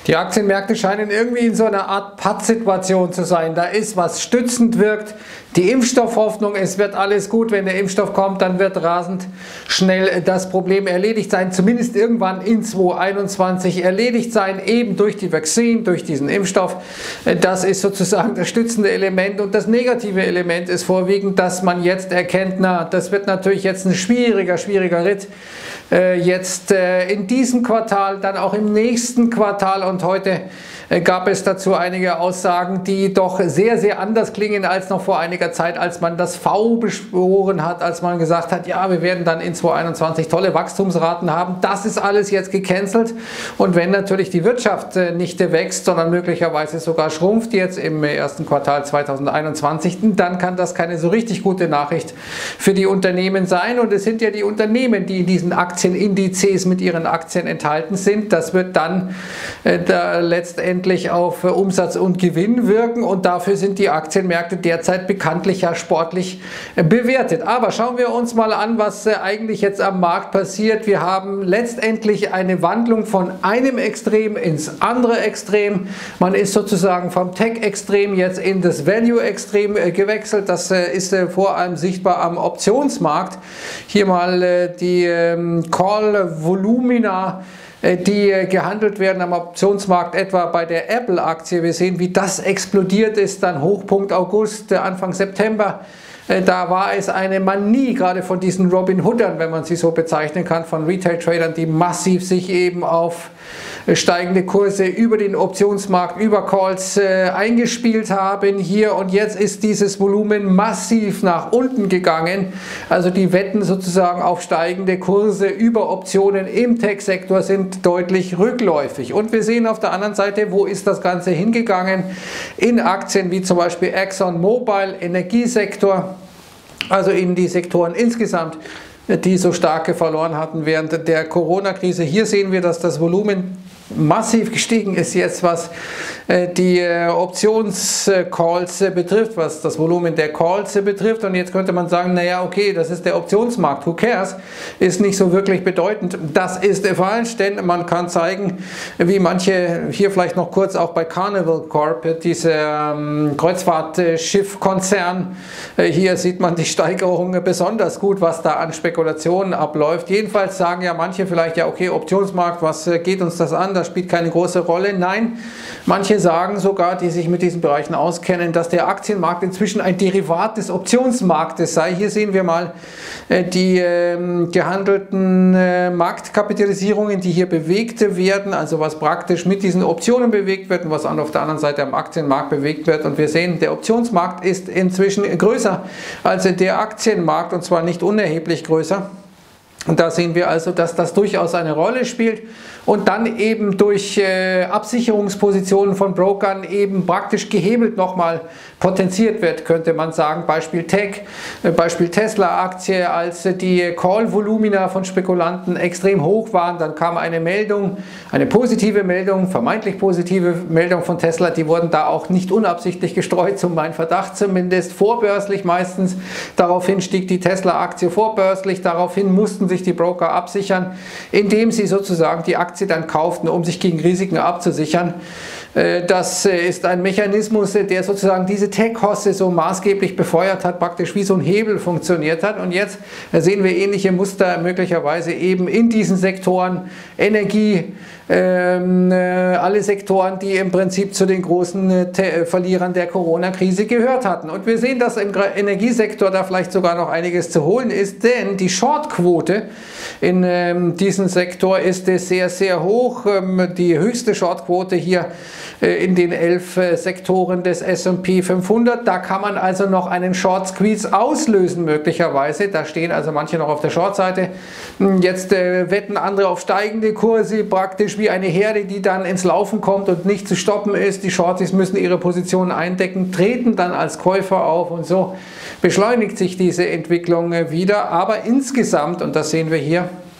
Die Aktienmärkte scheinen irgendwie in so einer Art Pattsituation zu sein. Da ist was stützend wirkt. Die Impfstoffhoffnung, es wird alles gut, wenn der Impfstoff kommt, dann wird rasend schnell das Problem erledigt sein, zumindest irgendwann in 2021 erledigt sein, eben durch die Vakzine, durch diesen Impfstoff. Das ist sozusagen das stützende Element, und das negative Element ist vorwiegend, dass man jetzt erkennt, na, das wird natürlich jetzt ein schwieriger Ritt. Jetzt in diesem Quartal, dann auch im nächsten Quartal, und heute gab es dazu einige Aussagen, die doch sehr anders klingen als noch vor einiger Zeit, als man das V beschworen hat, als man gesagt hat, ja, wir werden dann in 2021 tolle Wachstumsraten haben. Das ist alles jetzt gecancelt, und wenn natürlich die Wirtschaft nicht wächst, sondern möglicherweise sogar schrumpft jetzt im ersten Quartal 2021, dann kann das keine so richtig gute Nachricht für die Unternehmen sein, und es sind ja die Unternehmen, die in diesen Aktienindizes mit ihren Aktien enthalten sind. Das wird dann letztendlich auf Umsatz und Gewinn wirken, und dafür sind die Aktienmärkte derzeit bekanntlich ja sportlich bewertet. Aber schauen wir uns mal an, was eigentlich jetzt am Markt passiert. Wir haben letztendlich eine Wandlung von einem Extrem ins andere Extrem. Man ist sozusagen vom Tech-Extrem jetzt in das Value-Extrem gewechselt. Das ist vor allem sichtbar am Optionsmarkt. Hier mal die Call-Volumina, die gehandelt werden am Optionsmarkt, etwa bei der Apple-Aktie. Wir sehen, wie das explodiert ist, dann Hochpunkt August, Anfang September. Da war es eine Manie, gerade von diesen Robin-Hoodern, wenn man sie so bezeichnen kann, von Retail-Tradern, die massiv sich eben auf steigende Kurse über den Optionsmarkt, über Calls eingespielt haben hier, und jetzt ist dieses Volumen massiv nach unten gegangen. Also die Wetten sozusagen auf steigende Kurse über Optionen im Tech-Sektor sind deutlich rückläufig. Und wir sehen auf der anderen Seite, wo ist das Ganze hingegangen? In Aktien wie zum Beispiel ExxonMobil, Energiesektor, also in die Sektoren insgesamt, die so starke verloren hatten während der Corona-Krise. Hier sehen wir, dass das Volumen massiv gestiegen ist jetzt, was die Optionscalls betrifft, was das Volumen der Calls betrifft. Und jetzt könnte man sagen, naja, okay, das ist der Optionsmarkt, who cares, ist nicht so wirklich bedeutend. Das ist falsch, denn man kann zeigen, wie manche, hier vielleicht noch kurz auch bei Carnival Corp, dieser Kreuzfahrtschiffkonzern, hier sieht man die Steigerung besonders gut, was da an Spekulationen abläuft. Jedenfalls sagen ja manche vielleicht, ja okay, Optionsmarkt, was geht uns das an? Das spielt keine große Rolle. Nein, manche sagen sogar, die sich mit diesen Bereichen auskennen, dass der Aktienmarkt inzwischen ein Derivat des Optionsmarktes sei. Hier sehen wir mal die gehandelten Marktkapitalisierungen, die hier bewegt werden, also was praktisch mit diesen Optionen bewegt wird und was auf der anderen Seite am Aktienmarkt bewegt wird. Und wir sehen, der Optionsmarkt ist inzwischen größer als der Aktienmarkt, und zwar nicht unerheblich größer. Und da sehen wir also, dass das durchaus eine Rolle spielt, und dann eben durch Absicherungspositionen von Brokern eben praktisch gehebelt nochmal potenziert wird, könnte man sagen. Beispiel Tech, Beispiel Tesla-Aktie, als die Call-Volumina von Spekulanten extrem hoch waren, dann kam eine Meldung, eine positive Meldung, vermeintlich positive Meldung von Tesla, die wurden da auch nicht unabsichtlich gestreut, so mein Verdacht zumindest, vorbörslich meistens. Daraufhin stieg die Tesla-Aktie vorbörslich, daraufhin mussten sich die Broker absichern, indem sie sozusagen die Aktie dann kauften, um sich gegen Risiken abzusichern. Das ist ein Mechanismus, der sozusagen diese Tech-Hosse so maßgeblich befeuert hat, praktisch wie so ein Hebel funktioniert hat. Und jetzt sehen wir ähnliche Muster möglicherweise eben in diesen Sektoren, Energie, alle Sektoren, die im Prinzip zu den großen Verlierern der Corona-Krise gehört hatten. Und wir sehen, dass im Energiesektor da vielleicht sogar noch einiges zu holen ist, denn die Shortquote in diesem Sektor ist sehr hoch. Die höchste Shortquote hier in den 11 Sektoren des S&P 500. Da kann man also noch einen Short Squeeze auslösen möglicherweise. Da stehen also manche noch auf der Short-Seite. Jetzt wetten andere auf steigende Kurse, praktisch wie eine Herde, die dann ins Laufen kommt und nicht zu stoppen ist. Die Shorties müssen ihre Positionen eindecken, treten dann als Käufer auf, und so beschleunigt sich diese Entwicklung wieder. Aber insgesamt, und das sehen wir hier,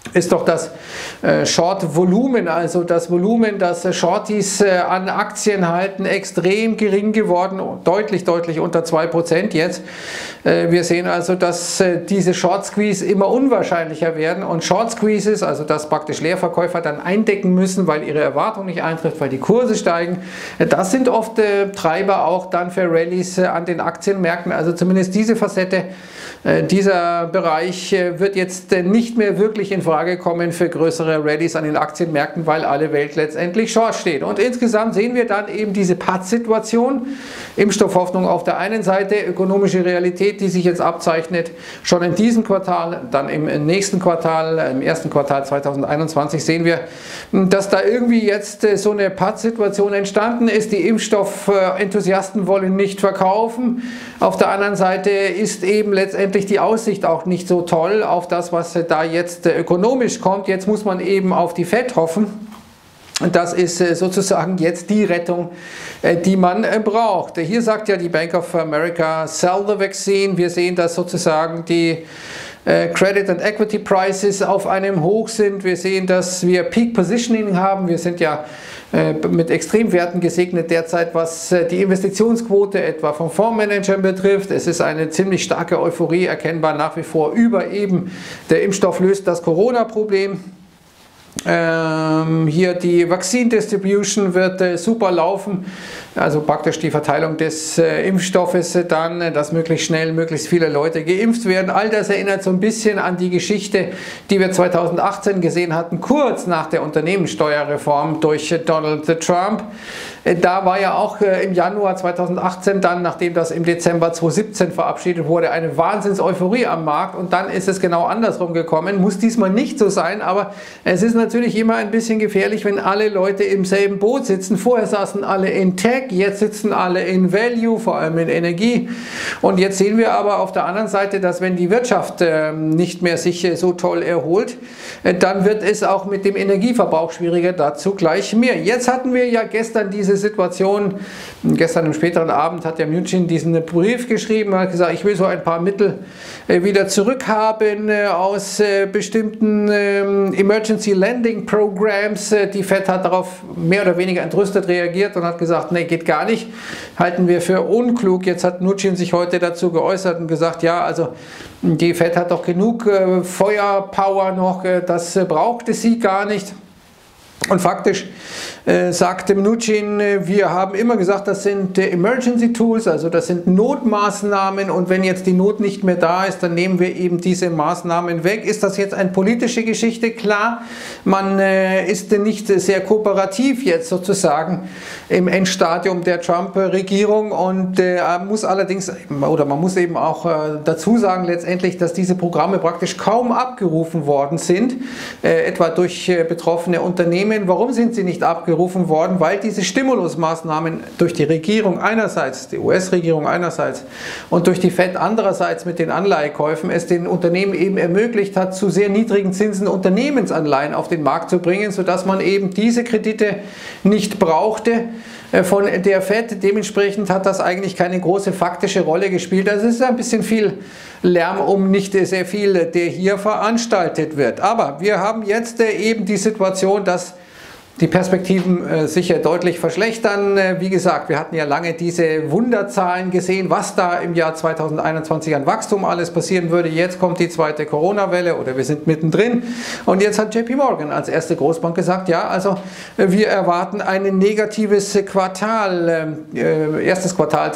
ist doch das Short-Volumen, also das Volumen, das Shorties an Aktien halten, extrem gering geworden, deutlich unter 2% jetzt. Wir sehen also, dass diese Short-Squeeze immer unwahrscheinlicher werden und Short-Squeezes, also dass praktisch Leerverkäufer dann eindecken müssen, weil ihre Erwartung nicht eintrifft, weil die Kurse steigen, das sind oft Treiber auch dann für Rallyes an den Aktienmärkten, also zumindest diese Facette. Dieser Bereich wird jetzt nicht mehr wirklich in Frage kommen für größere Rallyes an den Aktienmärkten, weil alle Welt letztendlich short steht. Und insgesamt sehen wir dann eben diese Pattsituation, Impfstoffhoffnung auf der einen Seite, ökonomische Realität, die sich jetzt abzeichnet, schon in diesem Quartal, dann im nächsten Quartal, im ersten Quartal 2021 sehen wir, dass da irgendwie jetzt so eine Pattsituation entstanden ist. Die Impfstoffenthusiasten wollen nicht verkaufen. Auf der anderen Seite ist eben letztendlich die Aussicht auch nicht so toll auf das, was da jetzt ökonomisch kommt. Jetzt muss man eben auf die Fed hoffen. Und das ist sozusagen jetzt die Rettung, die man braucht. Hier sagt ja die Bank of America, sell the vaccine. Wir sehen, dass sozusagen die Credit and Equity Prices auf einem Hoch sind. Wir sehen, dass wir Peak Positioning haben. Wir sind ja mit Extremwerten gesegnet derzeit, was die Investitionsquote etwa von Fondsmanagern betrifft. Es ist eine ziemlich starke Euphorie erkennbar nach wie vor über eben der Impfstoff löst das Corona-Problem. Hier die Vaccine Distribution wird super laufen, also praktisch die Verteilung des Impfstoffes dann, dass möglichst schnell möglichst viele Leute geimpft werden. All das erinnert so ein bisschen an die Geschichte, die wir 2018 gesehen hatten, kurz nach der Unternehmenssteuerreform durch Donald Trump. Da war ja auch im Januar 2018 dann, nachdem das im Dezember 2017 verabschiedet wurde, eine Wahnsinns-Euphorie am Markt und dann ist es genau andersrum gekommen. Muss diesmal nicht so sein, aber es ist natürlich immer ein bisschen gefährlich, wenn alle Leute im selben Boot sitzen. Vorher saßen alle in Tech, jetzt sitzen alle in Value, vor allem in Energie. Und jetzt sehen wir aber auf der anderen Seite, dass wenn die Wirtschaft nicht mehr sich so toll erholt, dann wird es auch mit dem Energieverbrauch schwieriger, dazu gleich mehr. Jetzt hatten wir ja gestern diese Situation, gestern am späteren Abend hat der Mnuchin diesen Brief geschrieben, hat gesagt, ich will so ein paar Mittel wieder zurückhaben aus bestimmten Emergency Lending Programs. Die Fed hat darauf mehr oder weniger entrüstet reagiert und hat gesagt, nee, geht gar nicht, halten wir für unklug. Jetzt hat Mnuchin sich heute dazu geäußert und gesagt, ja, also die Fed hat doch genug Feuerpower noch, das brauchte sie gar nicht. Und faktisch sagte Mnuchin, wir haben immer gesagt, das sind Emergency Tools, also das sind Notmaßnahmen und wenn jetzt die Not nicht mehr da ist, dann nehmen wir eben diese Maßnahmen weg. Ist das jetzt eine politische Geschichte? Klar, man ist nicht sehr kooperativ jetzt sozusagen im Endstadium der Trump-Regierung und muss allerdings, oder man muss eben auch dazu sagen letztendlich, dass diese Programme praktisch kaum abgerufen worden sind, etwa durch betroffene Unternehmen. Warum sind sie nicht abgerufen worden? Weil diese Stimulusmaßnahmen durch die Regierung einerseits, die US-Regierung einerseits und durch die Fed andererseits mit den Anleihekäufen es den Unternehmen eben ermöglicht hat, zu sehr niedrigen Zinsen Unternehmensanleihen auf den Markt zu bringen, sodass man eben diese Kredite nicht brauchte von der Fed. Dementsprechend hat das eigentlich keine große faktische Rolle gespielt. Also es ist ein bisschen viel Lärm um nicht sehr viel, der hier veranstaltet wird. Aber wir haben jetzt eben die Situation, dass die Perspektiven sicher deutlich verschlechtern. Wie gesagt, wir hatten ja lange diese Wunderzahlen gesehen, was da im Jahr 2021 an Wachstum alles passieren würde. Jetzt kommt die zweite Corona-Welle oder wir sind mittendrin. Und jetzt hat JP Morgan als erste Großbank gesagt, ja, also wir erwarten ein negatives Quartal, erstes Quartal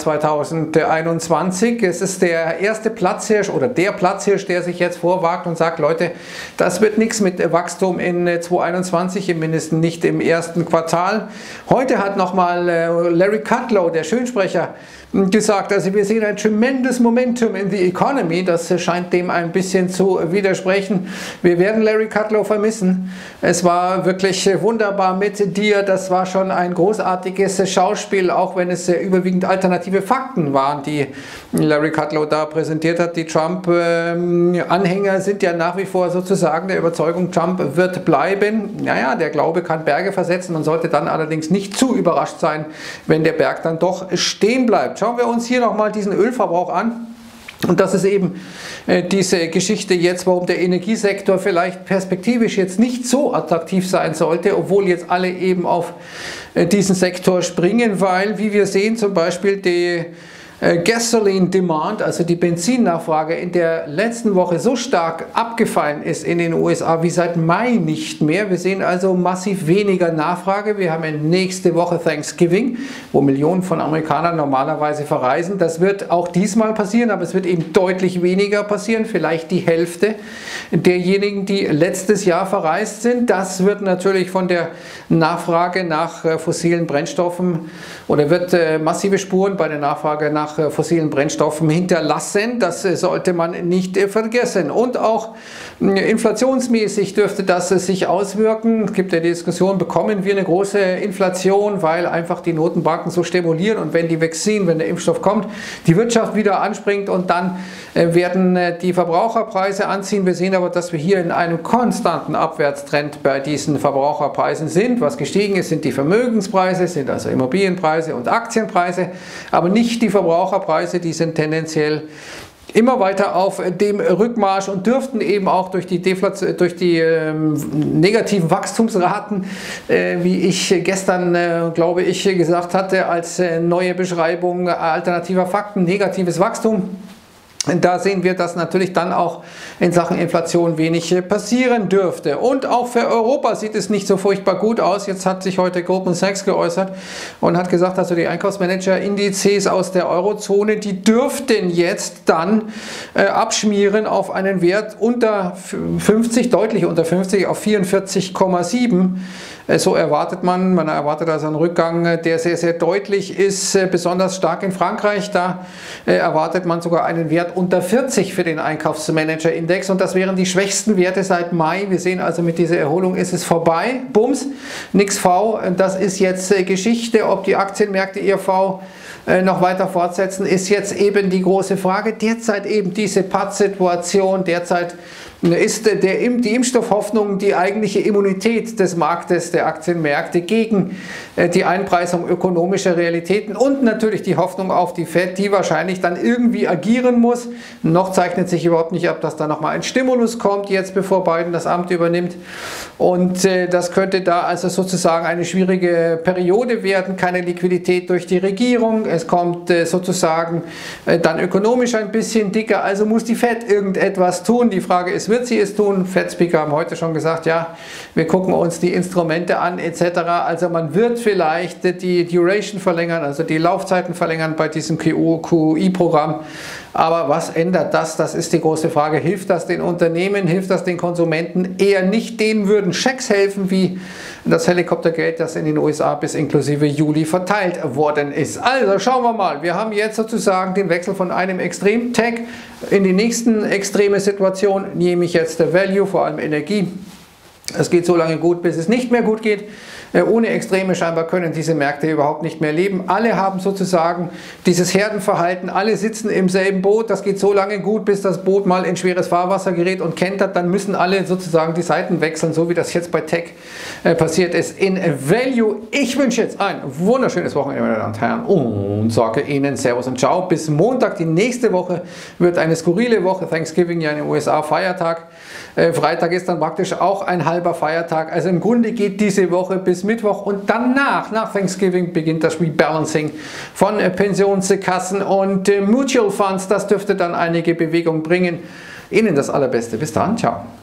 2021. Es ist der erste Platzhirsch oder der Platzhirsch, der sich jetzt vorwagt und sagt, Leute, das wird nichts mit Wachstum in 2021, im Mindesten nicht im ersten Quartal. Heute hat nochmal Larry Kudlow, der Schönsprecher, gesagt, also wir sehen ein tremendous Momentum in the economy. Das scheint dem ein bisschen zu widersprechen. Wir werden Larry Kudlow vermissen. Es war wirklich wunderbar mit dir. Das war schon ein großartiges Schauspiel, auch wenn es überwiegend alternative Fakten waren, die Larry Kudlow da präsentiert hat. Die Trump-Anhänger sind ja nach wie vor sozusagen der Überzeugung, Trump wird bleiben. Naja, der Glaube kann Berge versetzen. Man sollte dann allerdings nicht zu überrascht sein, wenn der Berg dann doch stehen bleibt. Schauen wir uns hier nochmal diesen Ölverbrauch an. Und das ist eben diese Geschichte jetzt, warum der Energiesektor vielleicht perspektivisch jetzt nicht so attraktiv sein sollte, obwohl jetzt alle eben auf diesen Sektor springen, weil, wie wir sehen, zum Beispiel die Gasoline Demand, also die Benzinnachfrage, in der letzten Woche so stark abgefallen ist in den USA wie seit Mai nicht mehr. Wir sehen also massiv weniger Nachfrage. Wir haben nächste Woche Thanksgiving, wo Millionen von Amerikanern normalerweise verreisen. Das wird auch diesmal passieren, aber es wird eben deutlich weniger passieren, vielleicht die Hälfte derjenigen, die letztes Jahr verreist sind. Das wird natürlich von der Nachfrage nach fossilen Brennstoffen oder wird massive Spuren bei der Nachfrage nach fossilen Brennstoffen hinterlassen. Das sollte man nicht vergessen. Und auch inflationsmäßig dürfte das sich auswirken. Es gibt ja die Diskussion, bekommen wir eine große Inflation, weil einfach die Notenbanken so stimulieren und wenn die Vakzin, wenn der Impfstoff kommt, die Wirtschaft wieder anspringt und dann werden die Verbraucherpreise anziehen. Wir sehen aber, dass wir hier in einem konstanten Abwärtstrend bei diesen Verbraucherpreisen sind. Was gestiegen ist, sind die Vermögenspreise, sind also Immobilienpreise und Aktienpreise, aber nicht die Verbraucherpreise, die sind tendenziell immer weiter auf dem Rückmarsch und dürften eben auch durch die negativen Wachstumsraten, wie ich gestern, glaube ich, gesagt hatte, als neue Beschreibung alternativer Fakten, negatives Wachstum. Da sehen wir, dass natürlich dann auch in Sachen Inflation wenig passieren dürfte. Und auch für Europa sieht es nicht so furchtbar gut aus. Jetzt hat sich heute Goldman Sachs geäußert und hat gesagt, also die Einkaufsmanager-Indizes aus der Eurozone, die dürften jetzt dann abschmieren auf einen Wert unter 50, deutlich unter 50, auf 44,7. So erwartet man erwartet also einen Rückgang, der sehr, sehr deutlich ist, besonders stark in Frankreich. Da erwartet man sogar einen Wert unter 40 für den Einkaufsmanager-Index und das wären die schwächsten Werte seit Mai. Wir sehen also, mit dieser Erholung ist es vorbei. Bums, nix V, das ist jetzt Geschichte. Ob die Aktienmärkte ihr V noch weiter fortsetzen, ist jetzt eben die große Frage. Derzeit eben diese Pattsituation, derzeit ist die Impfstoffhoffnung die eigentliche Immunität des Marktes, der Aktienmärkte gegen die Einpreisung ökonomischer Realitäten und natürlich die Hoffnung auf die Fed, die wahrscheinlich dann irgendwie agieren muss. Noch zeichnet sich überhaupt nicht ab, dass da nochmal ein Stimulus kommt, jetzt bevor Biden das Amt übernimmt. Und das könnte da also sozusagen eine schwierige Periode werden, keine Liquidität durch die Regierung. Es kommt sozusagen dann ökonomisch ein bisschen dicker, also muss die Fed irgendetwas tun. Die Frage ist, wird sie es tun? Fed-Speaker haben heute schon gesagt, ja, wir gucken uns die Instrumente an etc. Also man wird vielleicht die Duration verlängern, also die Laufzeiten verlängern bei diesem QI-Programm. Aber was ändert das? Das ist die große Frage. Hilft das den Unternehmen? Hilft das den Konsumenten? Eher nicht. Denen würden Schecks helfen, wie das Helikoptergeld, das in den USA bis inklusive Juli verteilt worden ist. Also schauen wir mal. Wir haben jetzt sozusagen den Wechsel von einem Extrem-Tech in die nächsten extreme Situation. Nehme ich jetzt der Value, vor allem Energie. Es geht so lange gut, bis es nicht mehr gut geht. Ohne Extreme scheinbar können diese Märkte überhaupt nicht mehr leben. Alle haben sozusagen dieses Herdenverhalten, alle sitzen im selben Boot. Das geht so lange gut, bis das Boot mal in schweres Fahrwasser gerät und kentert. Dann müssen alle sozusagen die Seiten wechseln, so wie das jetzt bei Tech passiert ist in Value. Ich wünsche jetzt ein wunderschönes Wochenende, meine Damen und Herren, und sage Ihnen Servus und Ciao. Bis Montag. Die nächste Woche wird eine skurrile Woche. Thanksgiving ja in den USA Feiertag. Freitag ist dann praktisch auch ein halber Feiertag. Also im Grunde geht diese Woche bis Mittwoch und danach, nach Thanksgiving, beginnt das Rebalancing von Pensionskassen und Mutual Funds. Das dürfte dann einige Bewegung bringen. Ihnen das Allerbeste. Bis dann. Ciao.